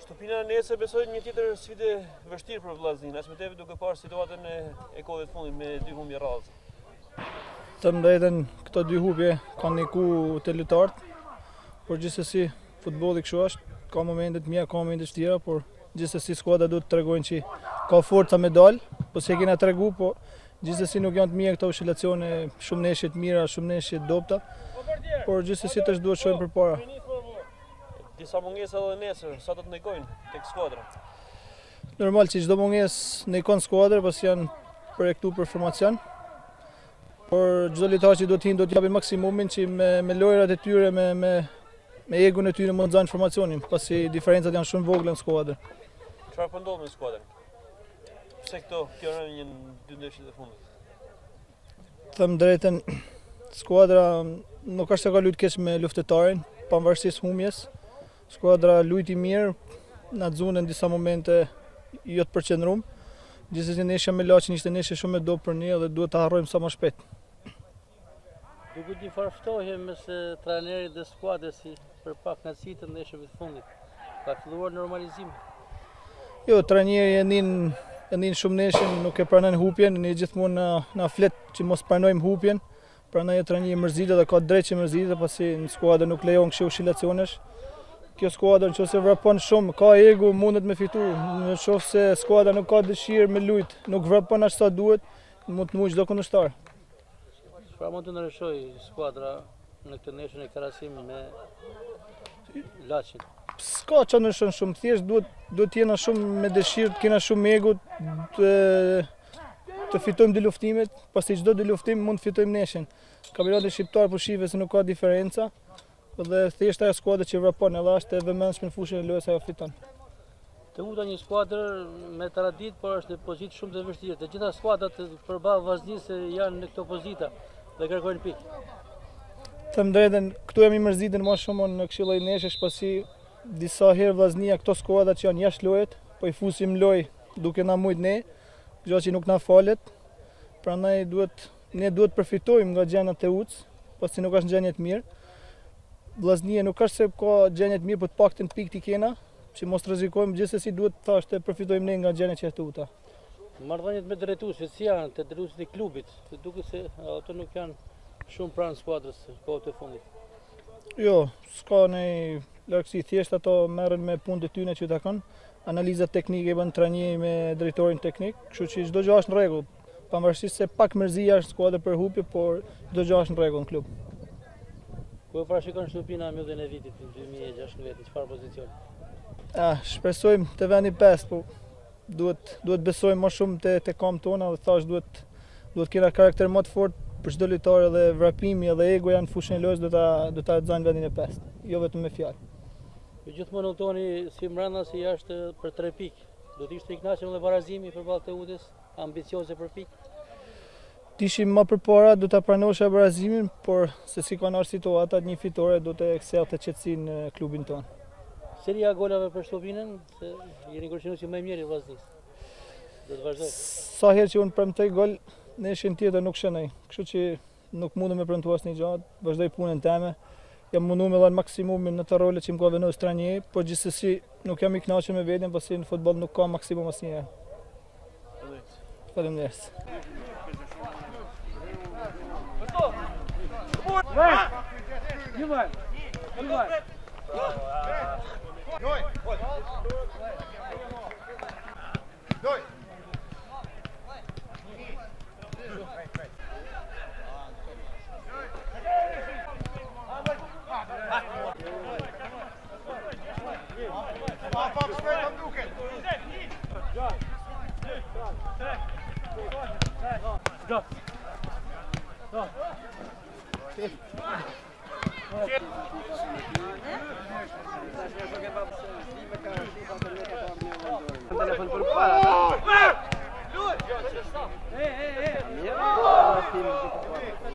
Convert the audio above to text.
Shtupina nesër besoj një tjetër sfidë vështirë për Vllaznin, as më tepër duke parë situatën e kohëve të fundit me 2 humbje radhë. Të drejtën, këto 2 humbje kanë ndiku të lojtarët, por gjithsesi futbolli kështu është, ka momente të mira, ka momente të vështira, por gjithsesi skuadra duhet të tregojnë që ka forca me dal, po se kena tregu, po gjithsesi nuk janë të mira këto oscilacione, shumë neshje të mira, shumë neshje të dobta, por gjithsesi tash duhet shohim përpara. Disa mungesa edhe nesër, sa do të ndikojnë tek skuadra? Normal që çdo mungesë ndikon skuadrën, pasi janë projektuar për formacion. Por çdo lojtar që do të hinë do të japin maksimumin që me lojrat e tyre, me egun e tyre mund të zajnë formacionin, pasi diferencat janë shumë vogla në skuadër. Çfarë po ndodh me skuadrën? Pse kjo janë një 2 ndeshjet e fundit? Them drejtën, skuadra nuk është se ka luajtur keq me luftëtarin, pavarësisht humbjes. Skuadra luajti mirë, na xunën në disa momente jo të përqendruar. Gjithsesi neshja me Laçin ishte neshje shumë e dobët për ne dhe duhet ta harrojmë sa më shpejt. Duket një farë ftohje mes trajnerit dhe skuadrës për pak kënaqësi të ndeshjeve të fundit. Ka filluar normalizimi. Jo, trajneri e nin shumë neshjen, nuk e pranon hupjen, ne gjithmonë na flet që mos pranojmë hupjen. Prandaj trajneri mërzitet dhe ka drejt që mërzitet, pasi në skuadër nuk lejon kështu oscilacionesh. Kjo skuadër nëse vrapon shumë, ka ego, mundet me fitu. Nëse skuadra nuk ka dëshirë me lujt, nuk vrapon ashtu sa duhet, mund të muj çdo kundërshtar. Çfarë mund të ndryshoj skuadra në këtë ndeshje e krahasimit me Laçin? S'ka çfarë ndryshon shumë, thjesht duhet të jena shumë me dëshirë, të kena shumë ego, të fitojmë dy luftimet, pasi çdo dy luftim mund të fitojmë ndeshjen. Kampionati shqiptar po shihet se nuk ka diferenca. Dhe thjesht ajo skuadër që vrapon edhe është e vëmendshme në fushën e lojës ajo fiton. Teuta një skuadër me traditë, por është në pozitë shumë të vështirë. Të gjitha skuadrat përballë Vllaznisë janë në këto pozita dhe kërkojnë pikë. Them drejtën, këtu jam i mërzitur më shumë në kështu lloj neshësh, pasi disa herë Vllaznia këto skuadra që janë jashtë lojës, po i fusim lojë duke na mujt ne, gjë që nuk na falet. Prandaj ne duhet përfitojmë nga gjendja e Teuts, pasi nuk është në gjendje të mirë. Vllaznia nuk është se ka gjendje të mirë, por të paktën pikë ti kena, që mos rrezikojmë, gjithsesi duhet thashë të përfitojmë ne nga gjendja që është Teuta. Marrëdhëniet me drejtuesit si janë, të drejtuesit e klubit, se duket se ato nuk janë shumë pranë skuadrës kohët e fundit. Jo, s'ka ndonjë largësi, thjesht ato merren me punët e tyre që takon. Analiza teknike bën trajneri me drejtorin teknik, kështu që çdo gjë është në rregull. Pavarësisht se pak mërzia është skuadra për hupje, por çdo gjë është në rregull në klub. Ku e parashikon Shtupina mbylljen e vitit në 2016, çfarë pozicioni? Shpresojmë të vendi 5, po duhet besojmë më shumë te kam tona dhe thash duhet kena karakter më të fortë për çdo lojtar, edhe vrapimi edhe egoja në fushën e lojës do ta xajnë vendin e 5, jo vetëm me fjalë. Ju gjithmonë luftoni si brenda si jashtë për 3 pikë. Do të ishte i kënaqur me barazimi përballë Teutës, ambicioze për pikë. Tishim më përpara do ta pranoshë barazimin, por se si kanë ardhur situata, një fitore do të kthejë qetësinë në klubin tonë. Seria golave për Shtupinën, se jeni kërcënuesi më i mirë i Vllaznisë. Do të vazhdoj. Sa herë që unë premtoj gol, neshën tjetër nuk shënoj. Kështu që nuk mundem me premtuar asnjë gjë, vazhdoj punën time. Jam munduar me dhënë maksimumin në të rolet që më ka vendosur trajneri, por gjithsesi nuk jam i kënaqur me veten, pasi në futboll nuk ka maksimum asnjëherë. Faleminderit. Telefon për para.